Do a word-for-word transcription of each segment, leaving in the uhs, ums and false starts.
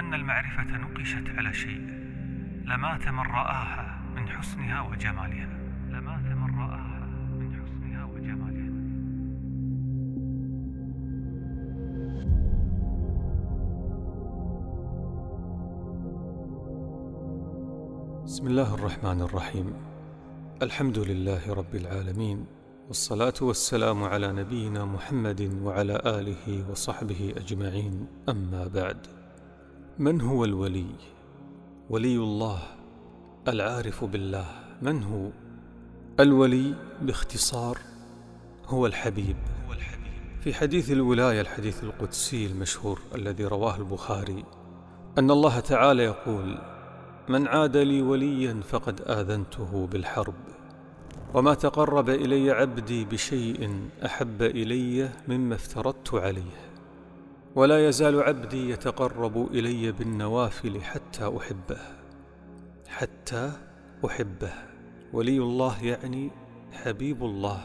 أن المعرفة نقشت على شيء لمات من رآها من حسنها وجمالها لمات من رآها من حسنها وجمالها. بسم الله الرحمن الرحيم. الحمد لله رب العالمين، والصلاة والسلام على نبينا محمد وعلى آله وصحبه أجمعين. أما بعد، من هو الولي؟ ولي الله العارف بالله. من هو الولي؟ باختصار هو الحبيب. في حديث الولاية، الحديث القدسي المشهور الذي رواه البخاري، أن الله تعالى يقول: من عاد لي وليا فقد آذنته بالحرب، وما تقرب إلي عبدي بشيء أحب إلي مما افترضت عليه، ولا يزال عبدي يتقرب إلي بالنوافل حتى أحبه حتى أحبه. ولي الله يعني حبيب الله،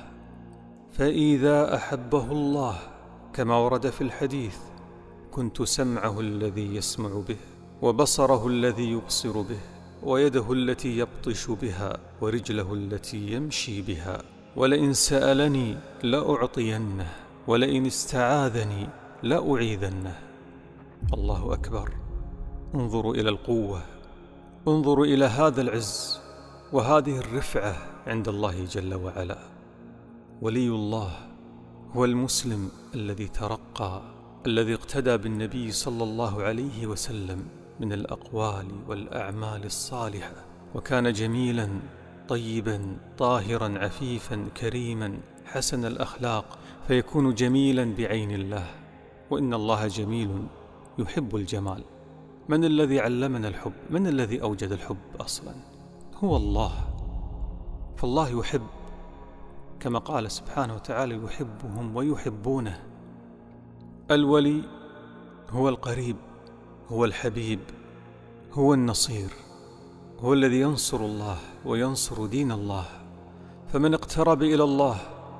فإذا أحبه الله كما ورد في الحديث: كنت سمعه الذي يسمع به، وبصره الذي يبصر به، ويده التي يبطش بها، ورجله التي يمشي بها، ولئن سألني لأعطينه، ولئن استعاذني لأعيذنه. الله أكبر. انظروا إلى القوة، انظروا إلى هذا العز وهذه الرفعة عند الله جل وعلا. ولي الله هو المسلم الذي ترقى، الذي اقتدى بالنبي صلى الله عليه وسلم من الأقوال والأعمال الصالحة، وكان جميلا طيبا طاهرا عفيفا كريما حسن الأخلاق، فيكون جميلا بعين الله، وإن الله جميل يحب الجمال. من الذي علمنا الحب؟ من الذي أوجد الحب أصلا؟ هو الله. فالله يحب، كما قال سبحانه وتعالى: يحبهم ويحبونه. الولي هو القريب، هو الحبيب، هو النصير، هو الذي ينصر الله وينصر دين الله. فمن اقترب إلى الله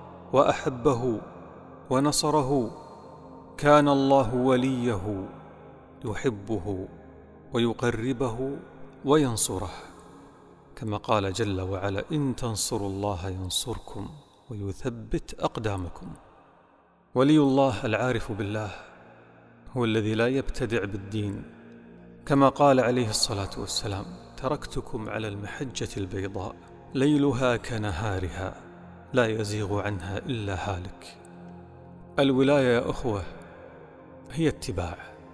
وأحبه ونصره كان الله وليه، يحبه ويقربه وينصره، كما قال جل وعلا: إن تنصروا الله ينصركم ويثبت أقدامكم. ولي الله العارف بالله هو الذي لا يبتدع بالدين، كما قال عليه الصلاة والسلام: تركتكم على المحجة البيضاء ليلها كنهارها لا يزيغ عنها إلا هالك. الولاية يا أخوة هي اتباع.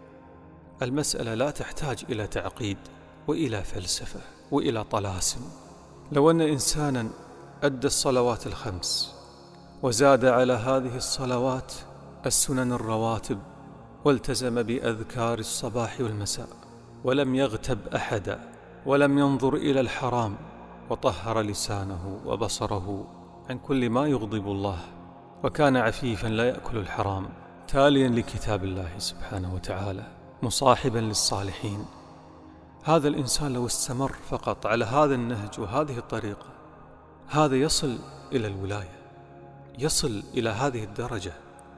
المسألة لا تحتاج إلى تعقيد وإلى فلسفة وإلى طلاسم. لو أن إنسانا أدى الصلوات الخمس وزاد على هذه الصلوات السنن الرواتب، والتزم بأذكار الصباح والمساء، ولم يغتب أحدا، ولم ينظر إلى الحرام، وطهر لسانه وبصره عن كل ما يغضب الله، وكان عفيفا لا يأكل الحرام، تاليا لكتاب الله سبحانه وتعالى، مصاحبا للصالحين، هذا الإنسان لو استمر فقط على هذا النهج وهذه الطريقة، هذا يصل إلى الولاية، يصل إلى هذه الدرجة.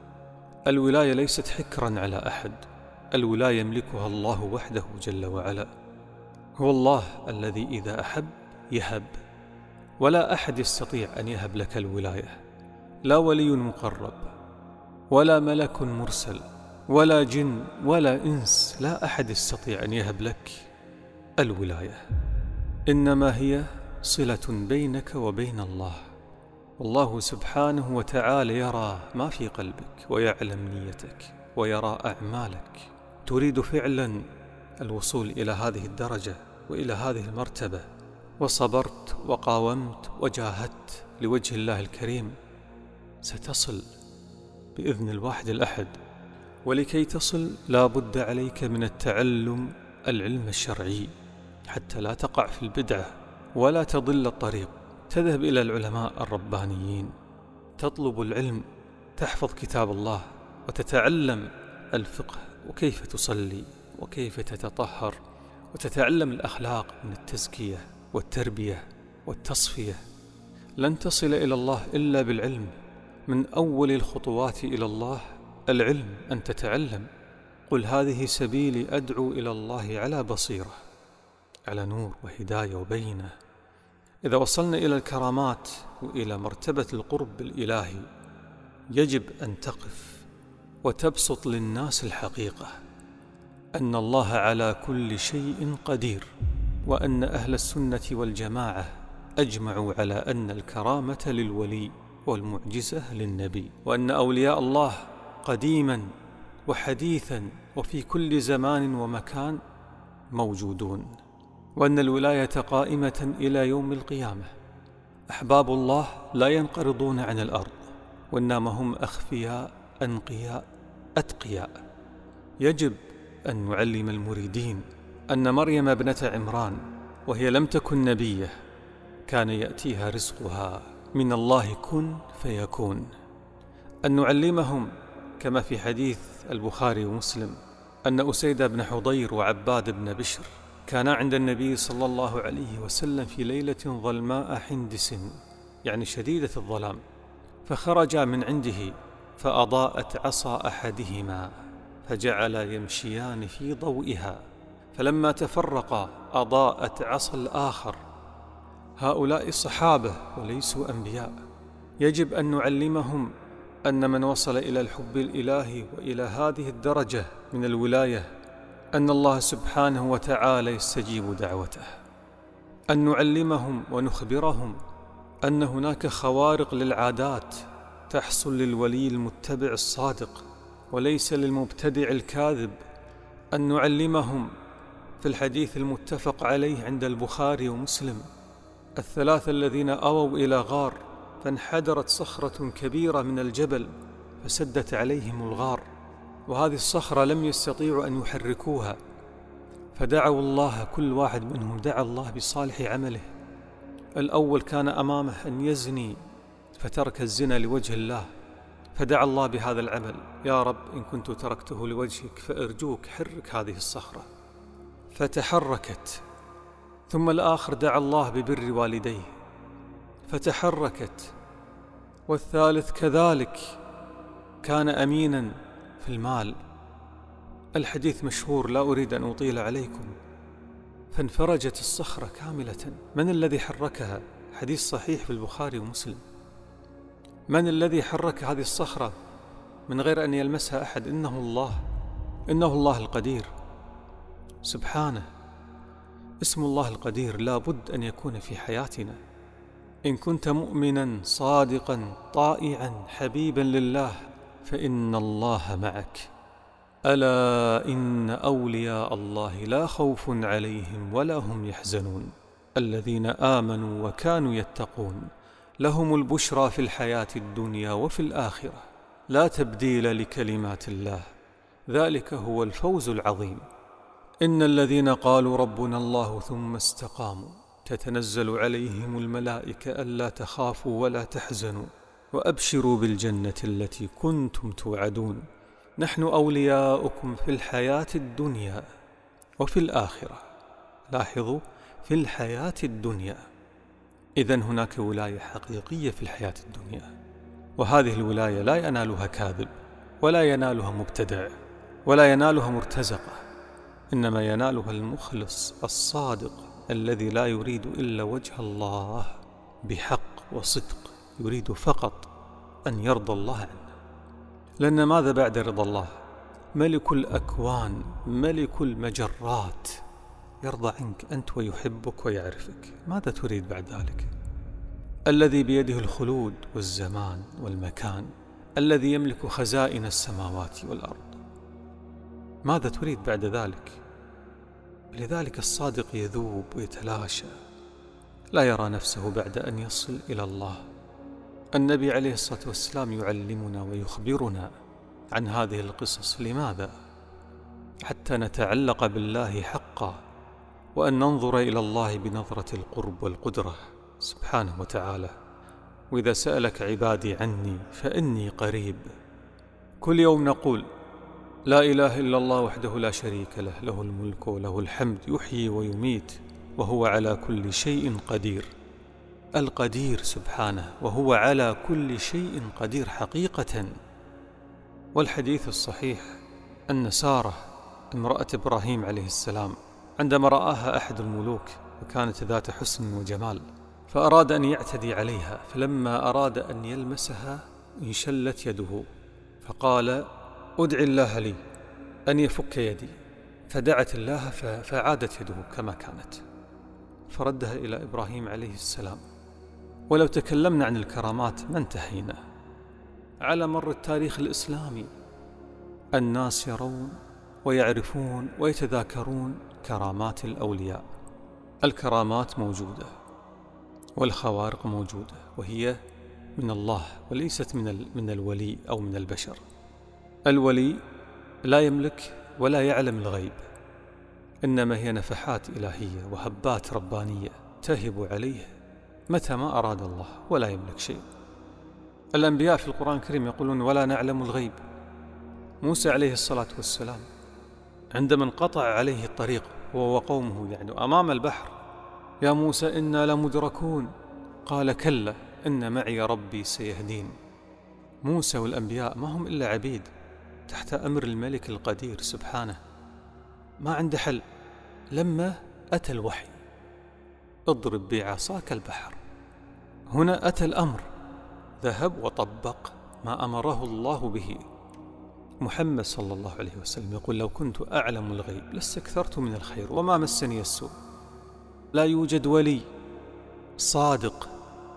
الولاية ليست حكرا على أحد، الولاية يملكها الله وحده جل وعلا. هو الله الذي إذا أحب يهب، ولا أحد يستطيع أن يهب لك الولاية، لا ولي مقرب ولا ملك مرسل ولا جن ولا إنس، لا أحد يستطيع أن يهب لك الولاية، إنما هي صلة بينك وبين الله. والله سبحانه وتعالى يرى ما في قلبك ويعلم نيتك ويرى أعمالك. تريد فعلا الوصول إلى هذه الدرجة وإلى هذه المرتبة، وصبرت وقاومت وجاهدت لوجه الله الكريم، ستصل بإذن الواحد الأحد. ولكي تصل لا بد عليك من التعلم العلم الشرعي، حتى لا تقع في البدعة ولا تضل الطريق. تذهب إلى العلماء الربانيين، تطلب العلم، تحفظ كتاب الله، وتتعلم الفقه، وكيف تصلي وكيف تتطهر، وتتعلم الأخلاق من التزكية والتربية والتصفية. لن تصل إلى الله إلا بالعلم. من أول الخطوات إلى الله العلم، أن تتعلم قل هذه سبيلي أدعو إلى الله على بصيرة، على نور وهداية وبينة. إذا وصلنا إلى الكرامات وإلى مرتبة القرب الإلهي يجب أن تقف وتبسط للناس الحقيقة أن الله على كل شيء قدير، وأن أهل السنة والجماعة أجمعوا على أن الكرامة للولي والمعجزة للنبي، وأن أولياء الله قديما وحديثا وفي كل زمان ومكان موجودون، وأن الولاية قائمة إلى يوم القيامة. أحباب الله لا ينقرضون عن الأرض، وإنما هم أخفياء أنقياء أتقياء. يجب أن نعلم المريدين أن مريم ابنة عمران وهي لم تكن نبية كان يأتيها رزقها من الله كن فيكون. أن نعلمهم كما في حديث البخاري ومسلم أن أسيد بن حضير وعباد بن بشر كانا عند النبي صلى الله عليه وسلم في ليلة ظلماء حندس، يعني شديدة الظلام، فخرجا من عنده فأضاءت عصا أحدهما فجعل يمشيان في ضوئها، فلما تفرقا أضاءت عصا الآخر. هؤلاء صحابة وليسوا أنبياء. يجب أن نعلمهم أن من وصل إلى الحب الإلهي وإلى هذه الدرجة من الولاية أن الله سبحانه وتعالى يستجيب دعوته. أن نعلمهم ونخبرهم أن هناك خوارق للعادات تحصل للولي المتبع الصادق وليس للمبتدع الكاذب. أن نعلمهم في الحديث المتفق عليه عند البخاري ومسلم الثلاثة الذين أووا إلى غار فانحدرت صخرة كبيرة من الجبل فسدت عليهم الغار، وهذه الصخرة لم يستطيعوا أن يحركوها، فدعوا الله، كل واحد منهم دعا الله بصالح عمله. الأول كان أمامه أن يزني فترك الزنا لوجه الله، فدعا الله بهذا العمل: يا رب إن كنت تركته لوجهك فأرجوك حرك هذه الصخرة، فتحركت. ثم الآخر دعا الله ببر والديه فتحركت. والثالث كذلك كان أمينا في المال. الحديث مشهور لا أريد أن أطيل عليكم. فانفرجت الصخرة كاملة. من الذي حركها؟ حديث صحيح في البخاري ومسلم. من الذي حرك هذه الصخرة من غير أن يلمسها أحد؟ إنه الله، إنه الله القدير سبحانه. اسم الله القدير لا بد أن يكون في حياتنا. إن كنت مؤمنا صادقا طائعا حبيبا لله فإن الله معك. ألا إن أولياء الله لا خوف عليهم ولا هم يحزنون الذين آمنوا وكانوا يتقون لهم البشرى في الحياة الدنيا وفي الآخرة لا تبديل لكلمات الله ذلك هو الفوز العظيم. إن الذين قالوا ربنا الله ثم استقاموا تتنزل عليهم الملائكة ألا تخافوا ولا تحزنوا وأبشروا بالجنة التي كنتم توعدون نحن أولياؤكم في الحياة الدنيا وفي الآخرة. لاحظوا، في الحياة الدنيا. إذن هناك ولاية حقيقية في الحياة الدنيا، وهذه الولاية لا ينالها كاذب ولا ينالها مبتدع ولا ينالها مرتزقة، إنما ينالها المخلص الصادق الذي لا يريد إلا وجه الله بحق وصدق، يريد فقط أن يرضى الله عنه. لأن ماذا بعد رضا الله؟ ملك الأكوان ملك المجرات يرضى عنك أنت ويحبك ويعرفك، ماذا تريد بعد ذلك؟ الذي بيده الخلود والزمان والمكان، الذي يملك خزائن السماوات والأرض، ماذا تريد بعد ذلك؟ لذلك الصادق يذوب ويتلاشى، لا يرى نفسه بعد أن يصل إلى الله. النبي عليه الصلاة والسلام يعلمنا ويخبرنا عن هذه القصص. لماذا؟ حتى نتعلق بالله حقا، وأن ننظر إلى الله بنظرة القرب والقدرة سبحانه وتعالى. وإذا سألك عبادي عني فإني قريب. كل يوم نقول لا إله إلا الله وحده لا شريك له، له الملك وله الحمد، يحيي ويميت وهو على كل شيء قدير. القدير سبحانه، وهو على كل شيء قدير حقيقة. والحديث الصحيح أن سارة امرأة إبراهيم عليه السلام عندما رآها أحد الملوك وكانت ذات حسن وجمال فأراد أن يعتدي عليها، فلما أراد أن يلمسها انشلت يده فقال أدعي الله لي أن يفك يدي، فدعت الله فعادت يده كما كانت، فردها إلى إبراهيم عليه السلام. ولو تكلمنا عن الكرامات ما انتهينا. على مر التاريخ الإسلامي الناس يرون ويعرفون ويتذاكرون كرامات الأولياء. الكرامات موجودة والخوارق موجودة، وهي من الله وليست من من الولي أو من البشر. الولي لا يملك ولا يعلم الغيب، إنما هي نفحات إلهية وهبات ربانية تهب عليه متى ما أراد الله، ولا يملك شيء. الأنبياء في القرآن الكريم يقولون ولا نعلم الغيب. موسى عليه الصلاة والسلام عندما انقطع عليه الطريق هو وقومه يعني أمام البحر، يا موسى إنا لمدركون، قال كلا إن معي ربي سيهدين. موسى والأنبياء ما هم إلا عبيد تحت أمر الملك القدير سبحانه، ما عنده حل. لما أتى الوحي اضرب بعصاك البحر، هنا أتى الأمر، ذهب وطبق ما أمره الله به. محمد صلى الله عليه وسلم يقول لو كنت أعلم الغيب لاستكثرت من الخير وما مسني السوء. لا يوجد ولي صادق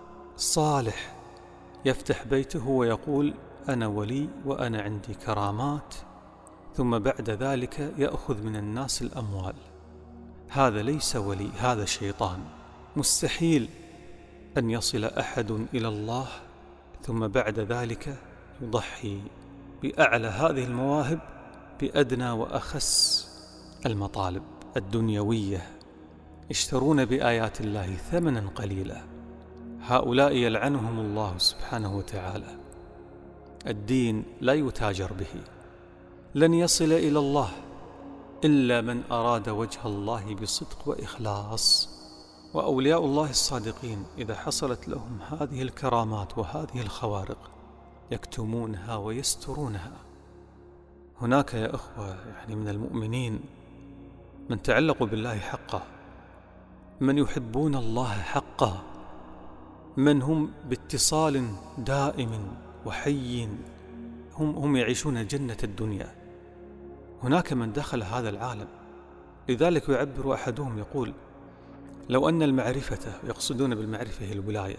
صالح يفتح بيته ويقول أنا ولي وأنا عندي كرامات ثم بعد ذلك يأخذ من الناس الأموال. هذا ليس ولي، هذا شيطان. مستحيل أن يصل أحد إلى الله ثم بعد ذلك يضحي بأعلى هذه المواهب بأدنى وأخس المطالب الدنيوية، يشترون بآيات الله ثمنا قليلا. هؤلاء يلعنهم الله سبحانه وتعالى. الدين لا يتاجر به، لن يصل إلى الله إلا من أراد وجه الله بصدق وإخلاص. وأولياء الله الصادقين إذا حصلت لهم هذه الكرامات وهذه الخوارق يكتمونها ويسترونها. هناك يا أخوة يعني من المؤمنين من تعلقوا بالله حقا، من يحبون الله حقا، من هم باتصال دائم وحي، هم, هم يعيشون جنة الدنيا. هناك من دخل هذا العالم، لذلك يعبر أحدهم يقول لو أن المعرفة، يقصدون بالمعرفة الولاية،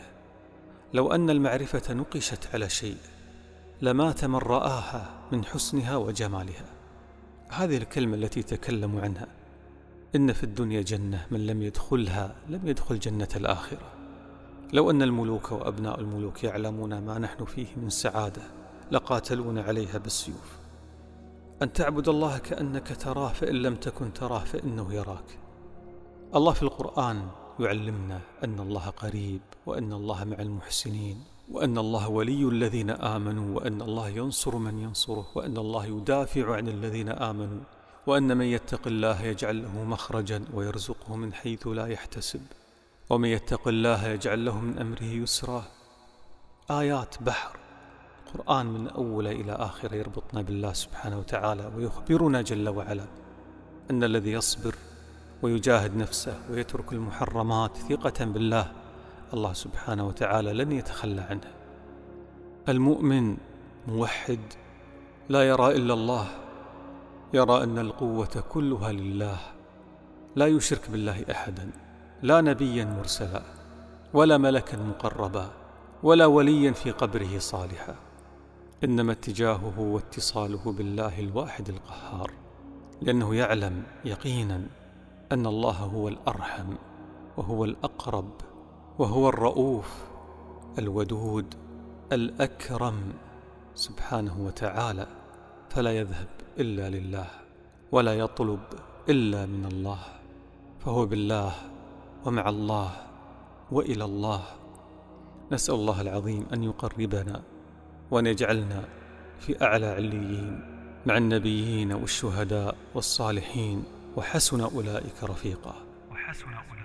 لو أن المعرفة نقشت على شيء لمات من رآها من حسنها وجمالها. هذه الكلمة التي تكلموا عنها، إن في الدنيا جنة من لم يدخلها لم يدخل جنة الآخرة. لو أن الملوك وأبناء الملوك يعلمون ما نحن فيه من سعادة لقاتلون عليها بالسيوف. أن تعبد الله كأنك تراه، فإن لم تكن تراه فإنه يراك. الله في القرآن يعلمنا أن الله قريب، وأن الله مع المحسنين، وأن الله ولي الذين آمنوا، وأن الله ينصر من ينصره، وأن الله يدافع عن الذين آمنوا، وأن من يتق الله يجعل له مخرجا ويرزقه من حيث لا يحتسب، ومن يتق الله يجعل له من أمره يسرا. آيات بحر قرآن من أول إلى آخر يربطنا بالله سبحانه وتعالى، ويخبرنا جل وعلا أن الذي يصبر ويجاهد نفسه ويترك المحرمات ثقة بالله الله سبحانه وتعالى لن يتخلى عنه. المؤمن موحد لا يرى إلا الله، يرى أن القوة كلها لله، لا يشرك بالله أحدا، لا نبيا مرسلا ولا ملكا مقربا ولا وليا في قبره صالحا، إنما اتجاهه واتصاله بالله الواحد القهار، لأنه يعلم يقينا أن الله هو الأرحم وهو الأقرب وهو الرؤوف الودود الأكرم سبحانه وتعالى، فلا يذهب إلا لله ولا يطلب إلا من الله، فهو بالله ومع الله وإلى الله. نسأل الله العظيم أن يقربنا وأن يجعلنا في أعلى عليين مع النبيين والشهداء والصالحين، وحسن أولئك رفيقا. وحسن أولئك